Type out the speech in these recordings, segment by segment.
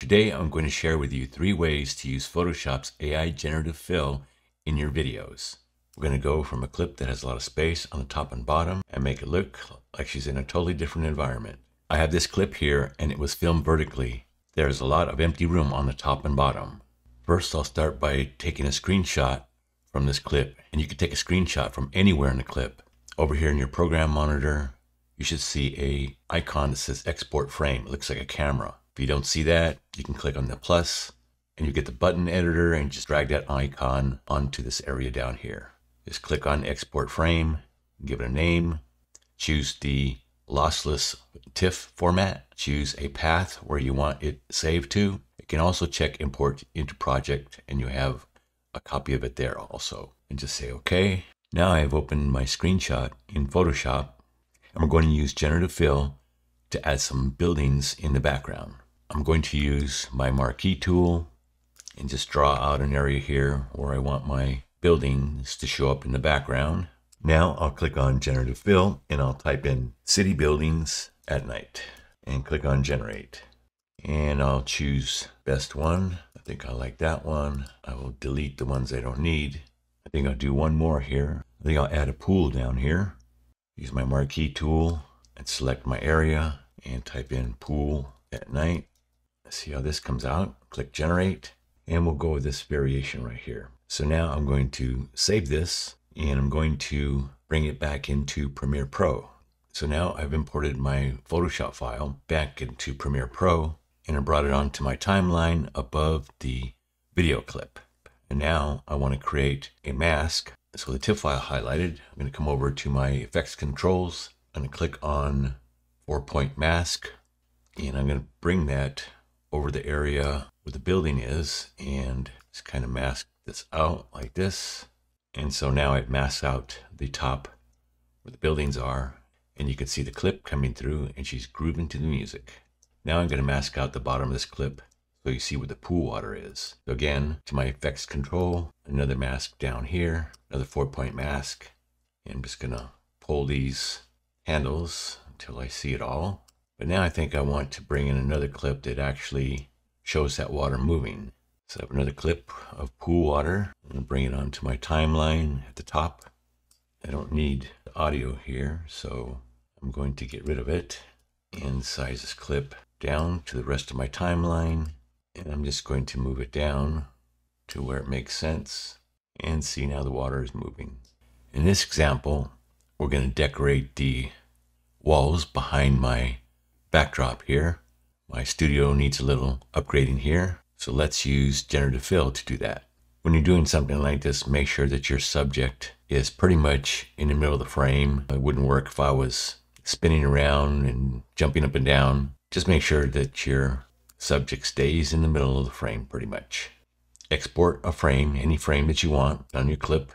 Today I'm going to share with you 3 ways to use Photoshop's AI Generative Fill in your videos. We're going to go from a clip that has a lot of space on the top and bottom and make it look like she's in a totally different environment. I have this clip here and it was filmed vertically. There's a lot of empty room on the top and bottom. First I'll start by taking a screenshot from this clip, and you can take a screenshot from anywhere in the clip. Over here in your program monitor, you should see a icon that says export frame. It looks like a camera. If you don't see that, you can click on the plus and you get the button editor and just drag that icon onto this area down here. Just click on export frame, give it a name, choose the lossless TIFF format, choose a path where you want it saved to. You can also check import into project and you have a copy of it there also. And just say OK. Now I have opened my screenshot in Photoshop and we're going to use Generative Fill to add some buildings in the background. I'm going to use my marquee tool and just draw out an area here where I want my buildings to show up in the background. Now I'll click on Generative Fill and I'll type in city buildings at night and click on generate. And I'll choose best one. I think I like that one. I will delete the ones I don't need. I think I'll do one more here. I think I'll add a pool down here. Use my marquee tool and select my area and type in pool at night. Let's see how this comes out. Click generate and we'll go with this variation right here. So now I'm going to save this and I'm going to bring it back into Premiere Pro. So now I've imported my Photoshop file back into Premiere Pro and I brought it onto my timeline above the video clip. And now I want to create a mask. So the TIFF file highlighted, I'm going to come over to my effects controls. I'm going to click on 4-point mask and I'm going to bring that over the area where the building is and just kind of mask this out like this. And so now I've masked out the top where the buildings are and you can see the clip coming through and she's grooving to the music. Now I'm going to mask out the bottom of this clip so you see where the pool water is. So again, to my effects control, another mask down here, another 4-point mask. And I'm just going to pull these handles until I see it all. But now I think I want to bring in another clip that actually shows that water moving. So I have another clip of pool water. I'm going to bring it onto my timeline at the top. I don't need the audio here, so I'm going to get rid of it and size this clip down to the rest of my timeline. And I'm just going to move it down to where it makes sense and see now the water is moving. In this example, we're going to decorate the walls behind my backdrop here. My studio needs a little upgrading here. So let's use Generative Fill to do that. When you're doing something like this, make sure that your subject is pretty much in the middle of the frame. It wouldn't work if I was spinning around and jumping up and down. Just make sure that your subject stays in the middle of the frame pretty much. Export a frame, any frame that you want on your clip.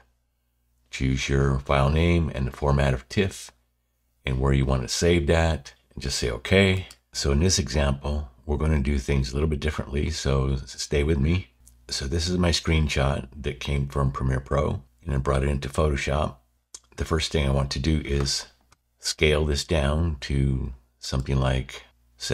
Choose your file name and the format of TIFF and where you want it saved at and just say OK. So in this example, we're going to do things a little bit differently, so stay with me. So this is my screenshot that came from Premiere Pro and I brought it into Photoshop. The first thing I want to do is scale this down to something like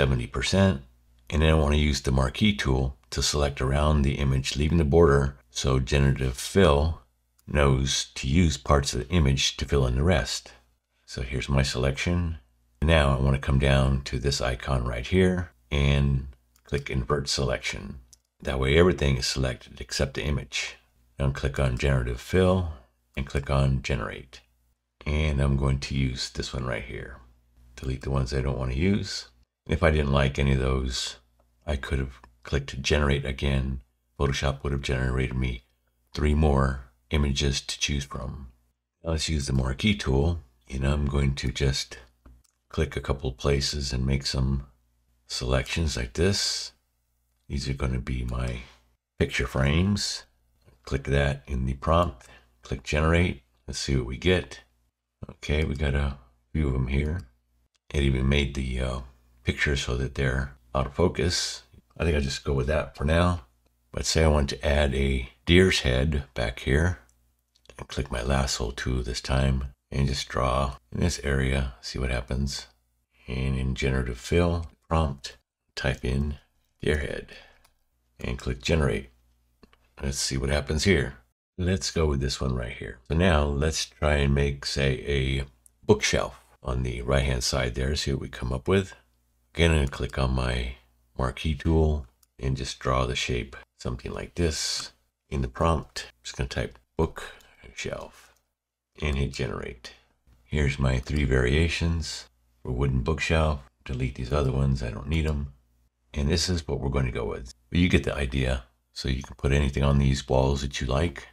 70%. And then I want to use the marquee tool to select around the image, leaving the border so Generative Fill knows to use parts of the image to fill in the rest. So here's my selection. Now I want to come down to this icon right here and click invert selection. That way everything is selected except the image. Now click on Generative Fill and click on generate. And I'm going to use this one right here. Delete the ones I don't want to use. If I didn't like any of those, I could have clicked generate again. Photoshop would have generated me 3 more images to choose from. Now let's use the marquee tool and I'm going to just click a couple places and make some selections like this. These are going to be my picture frames. Click that in the prompt, click generate. Let's see what we get. Okay, we got a few of them here. It even made the pictures so that they're out of focus. I think I'll just go with that for now. But say I want to add a deer's head back here. And click my lasso tool this time and just draw in this area, see what happens. And in Generative Fill prompt, type in deer head, and click generate. Let's see what happens here. Let's go with this one right here. So now let's try and make, say, a bookshelf on the right hand side there. See what we come up with. Again, I'm going to click on my marquee tool and just draw the shape, something like this. In the prompt, I'm just going to type bookshelf and hit generate. Here's my 3 variations for wooden bookshelf. Delete these other ones, I don't need them. And this is what we're going to go with. But you get the idea. So you can put anything on these walls that you like.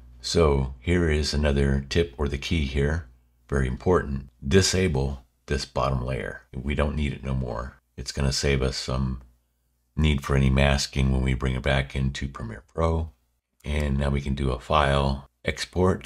So here is another tip, or the key here, very important. Disable this bottom layer. We don't need it no more. It's going to save us some need for any masking when we bring it back into Premiere Pro. And now we can do a file, export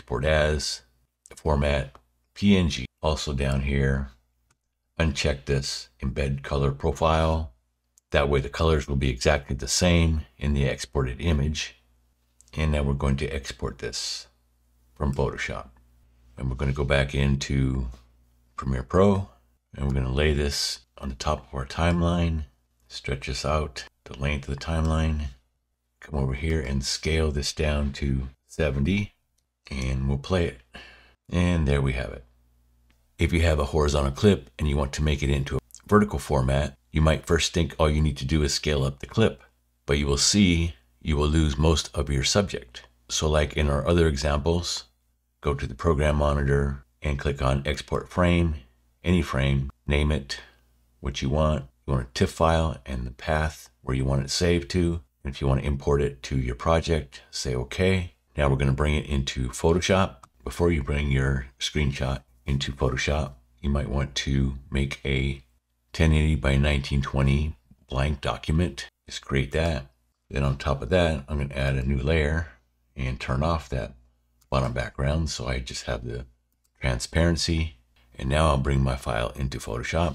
as, format, PNG. Also down here, uncheck this embed color profile. That way the colors will be exactly the same in the exported image. And now we're going to export this from Photoshop. And we're going to go back into Premiere Pro, and we're going to lay this on the top of our timeline, stretch this out the length of the timeline, come over here and scale this down to 70, and we'll play it. And there we have it. If you have a horizontal clip and you want to make it into a vertical format, you might first think all you need to do is scale up the clip, but you will see you will lose most of your subject. So like in our other examples, go to the program monitor and click on export frame, any frame, name it what you want. You want a TIFF file and the path where you want it saved to. And if you want to import it to your project, say okay. Now we're going to bring it into Photoshop. Before you bring your screenshot into Photoshop, you might want to make a 1080 by 1920 blank document. Just create that. Then on top of that, I'm going to add a new layer and turn off that bottom background. So I just have the transparency. And now I'll bring my file into Photoshop.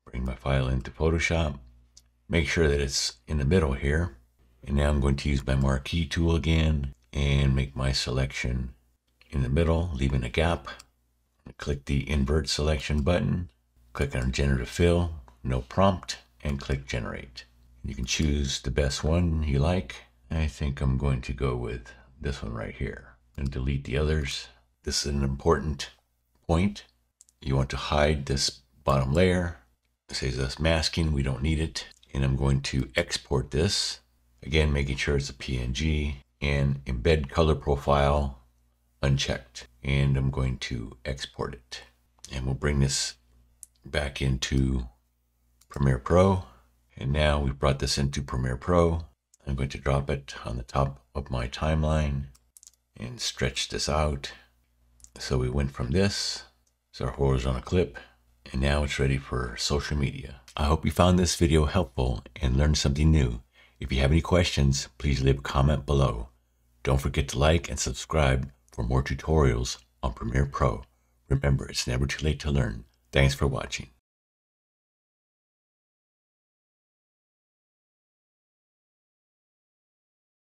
Make sure that it's in the middle here. And now I'm going to use my marquee tool again and make my selection in the middle, leaving a gap. Click the invert selection button, click on Generative Fill, no prompt, and click generate. You can choose the best one you like. I think I'm going to go with this one right here and delete the others. This is an important point. You want to hide this bottom layer. It says us masking, we don't need it. And I'm going to export this. Again, making sure it's a PNG, and embed color profile unchecked. And I'm going to export it. And we'll bring this back into Premiere Pro. And now we've brought this into Premiere Pro. I'm going to drop it on the top of my timeline and stretch this out. So we went from this, it's our horizontal clip, and now it's ready for social media. I hope you found this video helpful and learned something new. If you have any questions, please leave a comment below. Don't forget to like and subscribe for more tutorials on Premiere Pro. Remember, it's never too late to learn. Thanks for watching.